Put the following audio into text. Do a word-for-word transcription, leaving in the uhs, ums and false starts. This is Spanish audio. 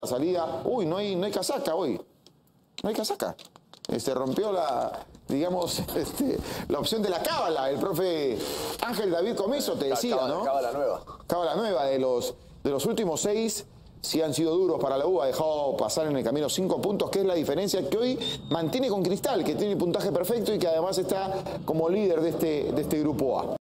salida. Uy, no hay, no hay casaca hoy. No hay casaca. Se rompió la, digamos, este, la opción de la cábala. El profe Ángel David Comiso te decía, cábala, ¿no? Cábala nueva. Cábala nueva. De los, de los últimos seis, sí han sido duros para la U. Ha dejado pasar en el camino cinco puntos, que es la diferencia que hoy mantiene con Cristal, que tiene el puntaje perfecto y que además está como líder de este, de este grupo A.